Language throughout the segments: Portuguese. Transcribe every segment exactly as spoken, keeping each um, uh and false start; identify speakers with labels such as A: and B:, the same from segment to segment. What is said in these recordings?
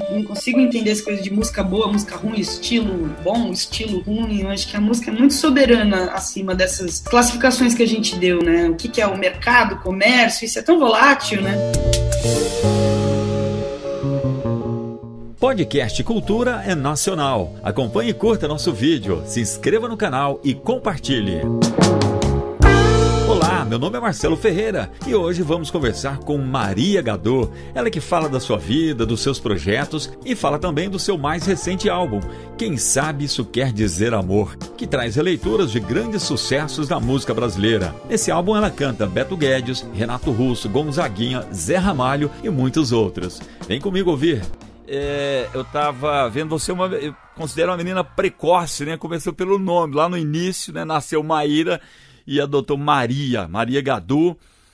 A: não consigo entender essa coisa de música boa, música ruim, estilo bom, estilo ruim. Eu acho que a música é muito soberana acima dessas classificações que a gente deu, né? O que, que é o mercado, o comércio, isso é tão volátil, né?
B: Podcast Cultura é nacional. Acompanhe e curta nosso vídeo, se inscreva no canal e compartilhe. Olá, meu nome é Marcelo Ferreira e hoje vamos conversar com Maria Gadot. Ela que fala da sua vida, dos seus projetos e fala também do seu mais recente álbum, Quem Sabe Isso Quer Dizer Amor, que traz releituras de grandes sucessos da música brasileira. Nesse álbum ela canta Beto Guedes, Renato Russo, Gonzaguinha, Zé Ramalho e muitos outros. Vem comigo ouvir. É, eu tava vendo você, uma, eu considero uma menina precoce, né? Começou pelo nome, lá no início, né? Nasceu Maíra e adotou Maria, Maria Gadot.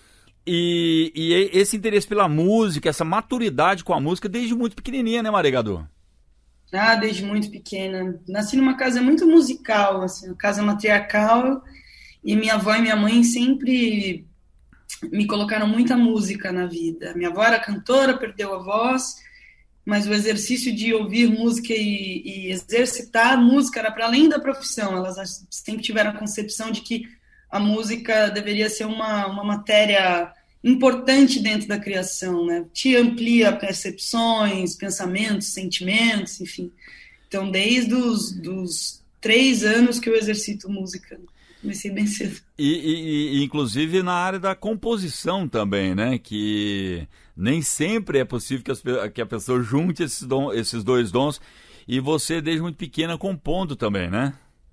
B: E, e esse interesse pela música, essa maturidade com a música desde muito pequenininha, né, Maria Gadot?
A: Ah, desde muito pequena. Nasci numa casa muito musical, assim, uma casa matriarcal, e minha avó e minha mãe sempre me colocaram muita música na vida. Minha avó era cantora, perdeu a voz, mas o exercício de ouvir música e, e exercitar a música era para além da profissão. Elas sempre tiveram a concepção de que a música deveria ser uma, uma matéria importante dentro da criação, né? Te amplia percepções, pensamentos, sentimentos, enfim. Então, desde os dos três anos que eu exercito música, comecei bem cedo.
B: E, e, e inclusive na área da composição também, né? Que nem sempre é possível que, as, que a pessoa junte esses, dom, esses dois dons. E você, desde muito pequena, compondo também, né?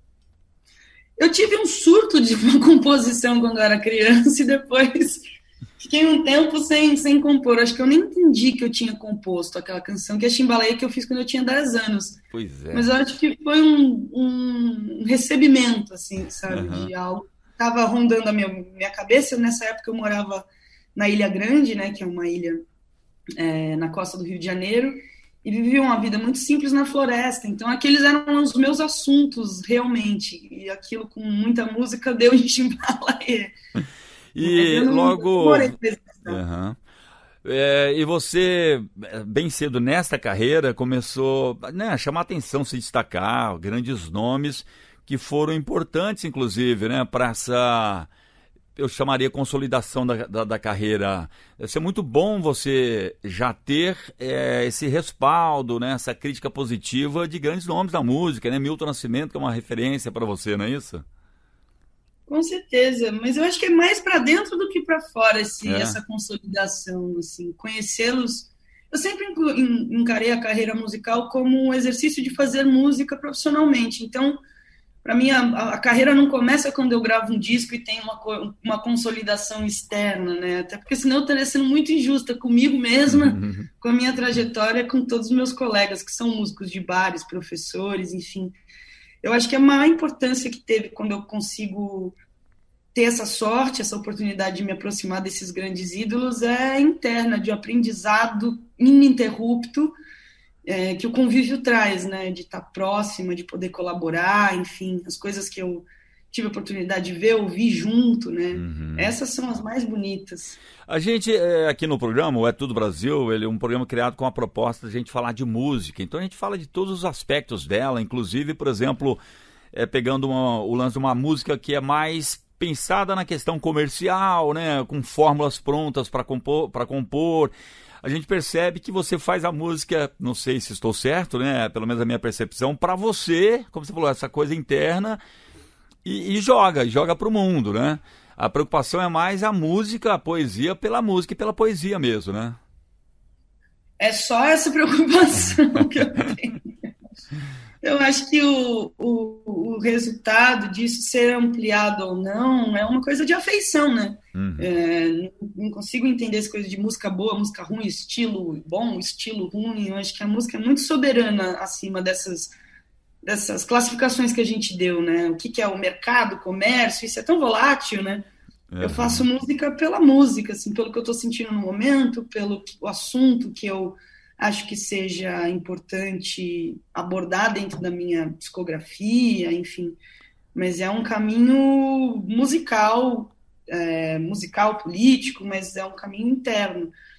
A: Eu tive um surto de composição quando eu era criança e depois fiquei um tempo sem, sem compor. Acho que eu nem entendi que eu tinha composto aquela canção, que é a Chimbaleia, que eu fiz quando eu tinha dez anos.
B: Pois é.
A: Mas eu acho que foi um, um recebimento, assim, sabe, uhum. de algo. Estava rondando a minha, minha cabeça. Nessa época eu morava na Ilha Grande, né, que é uma ilha é, na costa do Rio de Janeiro, e vivia uma vida muito simples na floresta. Então aqueles eram os meus assuntos realmente, e aquilo com muita música deu em Chimbaleia.
B: E logo uhum. é, e você bem cedo nesta carreira começou, né, a chamar atenção, se destacar, grandes nomes que foram importantes inclusive, né, para essa, eu chamaria, consolidação da, da, da carreira. Deve ser muito bom você já ter é, esse respaldo, né, essa crítica positiva de grandes nomes da música, né? Milton Nascimento, que é uma referência para você, não é isso?
A: Com certeza, mas eu acho que é mais para dentro do que para fora esse,
B: é. essa
A: consolidação, assim, conhecê-los. Eu sempre encarei a carreira musical como um exercício de fazer música profissionalmente. Então, para mim, a, a carreira não começa quando eu gravo um disco e tem uma, uma consolidação externa, né? Até porque senão eu estaria sendo muito injusta comigo mesma, uhum. com a minha trajetória, com todos os meus colegas que são músicos de bares, professores, enfim. Eu acho que a maior importância que teve quando eu consigo ter essa sorte, essa oportunidade de me aproximar desses grandes ídolos é interna, de aprendizado ininterrupto, é, que o convívio traz, né? De estar próxima, de poder colaborar, enfim, as coisas que eu tive a oportunidade de ver, ouvir junto, né? Uhum. Essas são as mais bonitas.
B: A gente, aqui no programa, o É Tudo Brasil, ele é um programa criado com a proposta de a gente falar de música. Então a gente fala de todos os aspectos dela, inclusive, por exemplo, é, pegando uma, o lance de uma música que é mais pensada na questão comercial, né? Com fórmulas prontas para compor, para compor. A gente percebe que você faz a música, não sei se estou certo, né? Pelo menos a minha percepção, para você, como você falou, essa coisa interna, e, e joga, joga para o mundo, né? A preocupação é mais a música, a poesia pela música e pela poesia mesmo, né?
A: É só essa preocupação que eu tenho. Eu acho que o, o, o resultado disso ser ampliado ou não é uma coisa de afeição, né? Uhum. É, não consigo entender essa coisa de música boa, música ruim, estilo bom, estilo ruim. Eu acho que a música é muito soberana acima dessas, dessas classificações que a gente deu, né? O que, que é o mercado, o comércio, isso é tão volátil, né? Uhum. Eu faço música pela música, assim, pelo que eu estou sentindo no momento, pelo o assunto que eu acho que seja importante abordar dentro da minha discografia, enfim. Mas é um caminho musical, é, musical, político, mas é um caminho interno.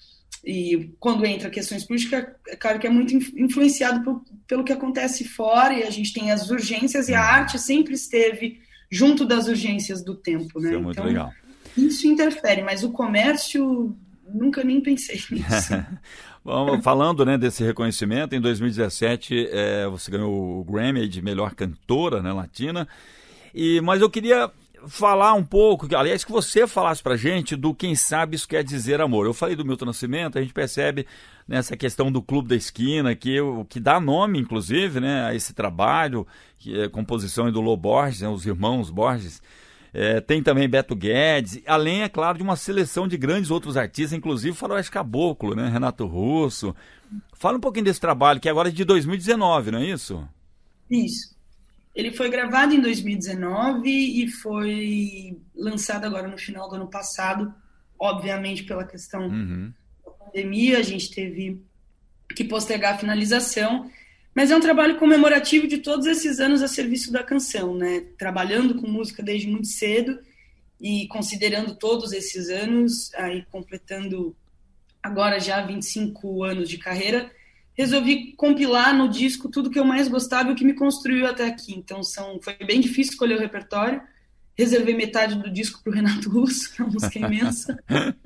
A: E quando entra questões políticas, é claro que é muito influenciado por, pelo que acontece fora, e a gente tem as urgências, e a arte sempre esteve junto das urgências do tempo, né?
B: Isso é muito
A: então,
B: legal.
A: Isso interfere, mas o comércio, nunca nem pensei nisso.
B: Bom, falando, né, desse reconhecimento, em dois mil e dezessete é, você ganhou o Grammy de melhor cantora, né, latina, e, mas eu queria falar um pouco, aliás, que você falasse pra gente do Quem Sabe Isso Quer Dizer Amor. Eu falei do Milton Nascimento, a gente percebe nessa questão do Clube da Esquina, que, que dá nome, inclusive, né, a esse trabalho, que é composição do Lô Borges, né, os irmãos Borges. É, tem também Beto Guedes, além, é claro, de uma seleção de grandes outros artistas, inclusive Faroeste Caboclo, né, Renato Russo. Fala um pouquinho desse trabalho, que agora é de dois mil e dezenove, não é isso?
A: Isso. Ele foi gravado em dois mil e dezenove e foi lançado agora no final do ano passado, obviamente pela questão uhum. da pandemia, a gente teve que postergar a finalização, mas é um trabalho comemorativo de todos esses anos a serviço da canção, né? Trabalhando com música desde muito cedo e considerando todos esses anos, aí completando agora já vinte e cinco anos de carreira, resolvi compilar no disco tudo que eu mais gostava e o que me construiu até aqui. Então são, foi bem difícil escolher o repertório. Reservei metade do disco para o Renato Russo, que é uma música imensa.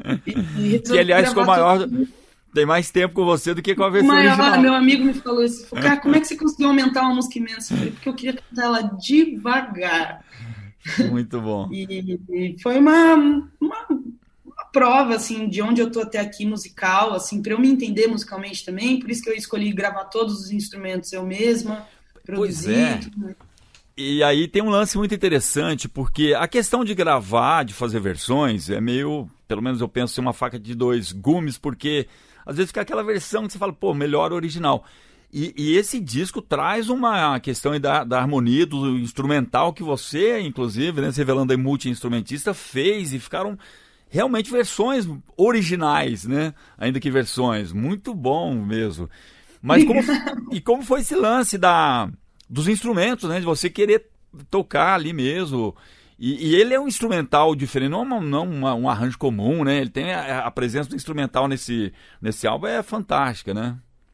B: E, e que, aliás, ficou maior... Tudo. Tem mais tempo com você do que com a versão
A: maior,
B: original.
A: Meu amigo me falou isso. Falou, cara, como é que você conseguiu aumentar uma música imensa? Eu falei, porque eu queria cantar ela devagar.
B: Muito bom.
A: E, e foi uma, uma, uma prova, assim, de onde eu tô até aqui musical, assim, para eu me entender musicalmente também. Por isso que eu escolhi gravar todos os instrumentos eu mesma, produzir.
B: Pois é.
A: Tudo.
B: E aí tem um lance muito interessante, porque a questão de gravar, de fazer versões, é meio, pelo menos eu penso, ser uma faca de dois gumes, porque às vezes fica aquela versão que você fala, pô, melhor original. E, e esse disco traz uma questão da, da harmonia, do instrumental que você, inclusive, né, se revelando aí multi-instrumentista, fez, e ficaram realmente versões originais, né? Ainda que versões. Muito bom mesmo. Mas como, e como foi esse lance da, dos instrumentos, né? De você querer tocar ali mesmo. E, e ele é um instrumental diferente, não, uma, não uma, um arranjo comum, né? Ele tem a, a presença do instrumental nesse, nesse álbum, é fantástica, né?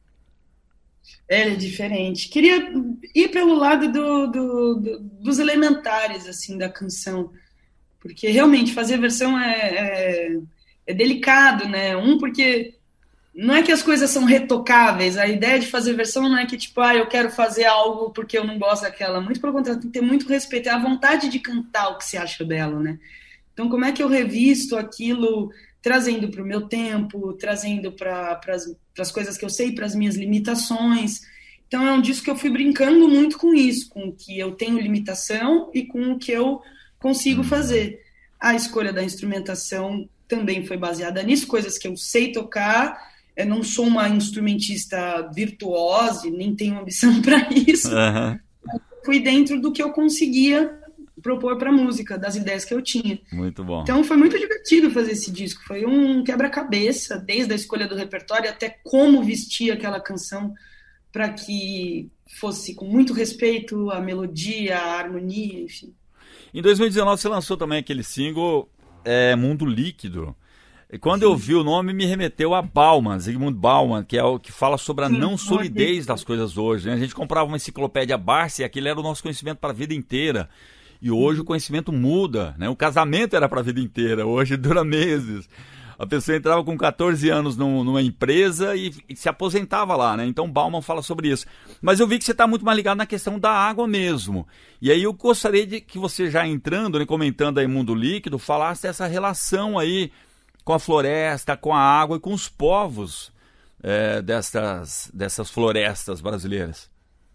A: É, é diferente. Queria ir pelo lado do, do, do, dos elementares, assim, da canção. Porque realmente fazer versão é, é, é delicado, né? Um, porque não é que as coisas são retocáveis. A ideia de fazer versão não é que, tipo, ah, eu quero fazer algo porque eu não gosto daquela. Muito pelo contrário, tem que ter muito respeito. É a vontade de cantar o que se acha dela, né? Então, como é que eu revisto aquilo, trazendo para o meu tempo, trazendo para as coisas que eu sei, para as minhas limitações. Então, é um disco que eu fui brincando muito com isso, com o que eu tenho limitação e com o que eu consigo fazer. A escolha da instrumentação também foi baseada nisso, coisas que eu sei tocar. Eu não sou uma instrumentista virtuosa, nem tenho ambição para isso. Uhum. Fui dentro do que eu conseguia propor para a música, das ideias que eu tinha.
B: Muito bom.
A: Então foi muito divertido fazer esse disco. Foi um quebra-cabeça, desde a escolha do repertório até como vestir aquela canção para que fosse com muito respeito à melodia, à harmonia, enfim.
B: Em dois mil e dezenove você lançou também aquele single é, Mundo Líquido. E quando Sim. eu vi o nome, me remeteu a Bauman, Zygmunt Bauman, que é o que fala sobre a Sim, não solidez das coisas hoje. Né? A gente comprava uma enciclopédia Barça e aquilo era o nosso conhecimento para a vida inteira. E hoje o conhecimento muda, né? O casamento era para a vida inteira, hoje dura meses. A pessoa entrava com catorze anos num, numa empresa e, e se aposentava lá, né? Então Bauman fala sobre isso. Mas eu vi que você está muito mais ligado na questão da água mesmo. E aí eu gostaria de que você, já entrando, né, comentando aí Mundo Líquido, falasse dessa relação aí com a floresta, com a água e com os povos é, dessas, dessas florestas brasileiras.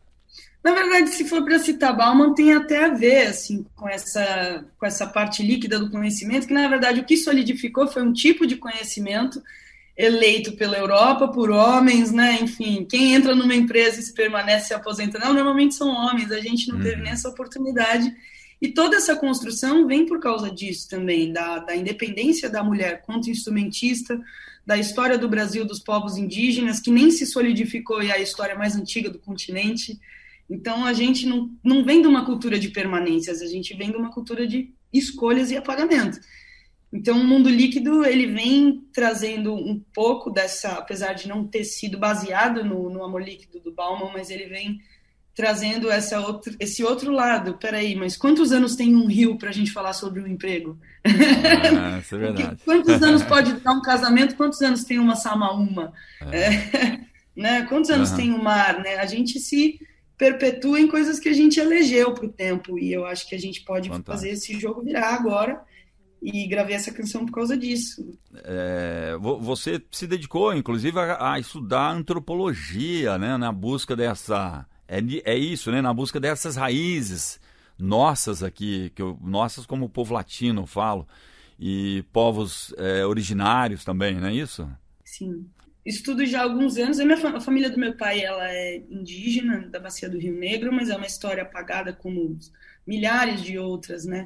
A: Na verdade, se for para citar Bauman, tem até a ver assim, com, essa, com essa parte líquida do conhecimento, que na verdade o que solidificou foi um tipo de conhecimento eleito pela Europa por homens, né? Enfim, quem entra numa empresa e se permanece se aposentando, não, normalmente são homens, a gente não uhum. teve nem essa oportunidade. E toda essa construção vem por causa disso também, da, da independência da mulher quanto instrumentista, da história do Brasil, dos povos indígenas, que nem se solidificou e é a história mais antiga do continente. Então, a gente não, não vem de uma cultura de permanências, a gente vem de uma cultura de escolhas e apagamento. Então, o mundo líquido, ele vem trazendo um pouco dessa, apesar de não ter sido baseado no, no Amor Líquido do Bauman, mas ele vem trazendo essa outro, esse outro lado. Peraí, mas quantos anos tem um rio para a gente falar sobre o emprego?
B: Ah, isso é verdade.
A: Quantos anos pode durar um casamento? Quantos anos tem uma samaúma? É. É, né? Quantos anos uhum. tem o mar? Né? A gente se perpetua em coisas que a gente elegeu para o tempo, e eu acho que a gente pode Fantástico. fazer esse jogo virar agora. E gravei essa canção por causa disso.
B: É, você se dedicou, inclusive, a, a estudar antropologia, né? Na busca dessa... É, é isso, né? Na busca dessas raízes nossas aqui, que eu, nossas como o povo latino, eu falo, e povos é, originários também, não é isso?
A: Sim. Estudo já há alguns anos. A, minha, a família do meu pai, ela é indígena, da Bacia do Rio Negro, mas é uma história apagada como milhares de outras, né?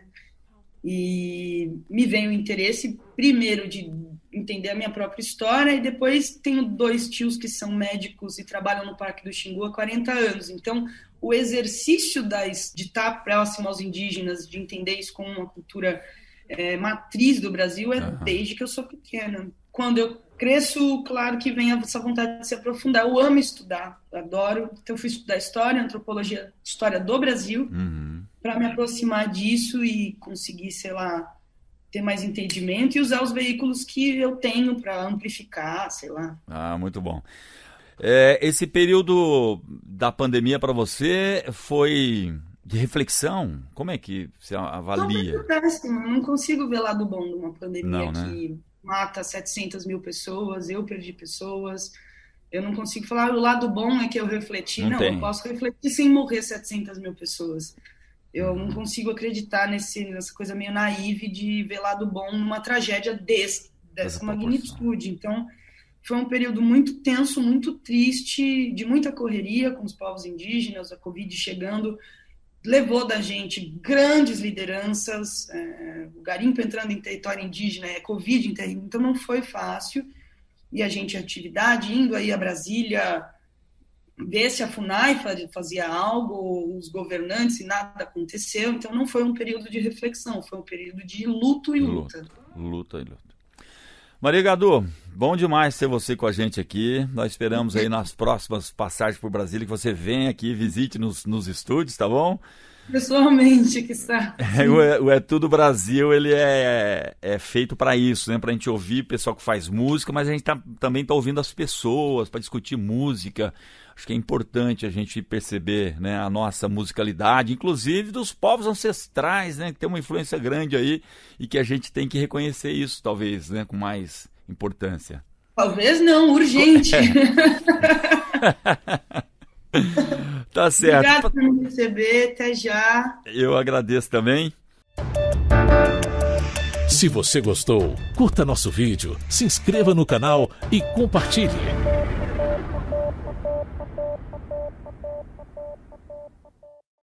A: E me veio o interesse, primeiro, de entender a minha própria história, e depois tenho dois tios que são médicos e trabalham no Parque do Xingu há quarenta anos. Então, o exercício das, de estar próximo aos indígenas, de entender isso como uma cultura é, matriz do Brasil, é uhum. desde que eu sou pequena. Quando eu cresço, claro que vem essa vontade de se aprofundar. Eu amo estudar, adoro. Então, eu fui estudar história, antropologia, história do Brasil, uhum. para me aproximar disso e conseguir, sei lá, ter mais entendimento e usar os veículos que eu tenho para amplificar, sei lá.
B: Ah, muito bom. É, esse período da pandemia para você foi de reflexão? Como é que você avalia?
A: Não, é péssimo. Eu não consigo ver lado bom de uma pandemia não, né? que mata setecentas mil pessoas, eu perdi pessoas. Eu não consigo falar, o lado bom é que eu refleti. Não, não eu posso refletir sem morrer setecentas mil pessoas. Eu não consigo acreditar nesse, nessa coisa meio naive de ver lado bom numa tragédia desse, dessa magnitude. Então, foi um período muito tenso, muito triste, de muita correria com os povos indígenas, a Covid chegando, levou da gente grandes lideranças, é, o garimpo entrando em território indígena, é Covid, então não foi fácil. E a gente, atividade, indo aí a Brasília, ver se a FUNAI fazia algo, os governantes, e nada aconteceu. Então, não foi um período de reflexão, foi um período de luto e luta.
B: Luta, luta e luta. Maria Gadot, bom demais ter você com a gente aqui. Nós esperamos aí nas próximas passagens por Brasília que você venha aqui, visite nos, nos estúdios, tá bom?
A: Pessoalmente, que está.
B: É, o, o É Tudo Brasil, ele é, é feito para isso, né? Para a gente ouvir o pessoal que faz música, mas a gente tá, também está ouvindo as pessoas para discutir música. Acho que é importante a gente perceber, né, a nossa musicalidade, inclusive dos povos ancestrais, né, que tem uma influência grande aí e que a gente tem que reconhecer isso, talvez, né, com mais importância.
A: Talvez não, urgente. É.
B: Tá certo.
A: Obrigado por me receber, até já.
B: Eu agradeço também.
C: Se você gostou, curta nosso vídeo, se inscreva no canal e compartilhe.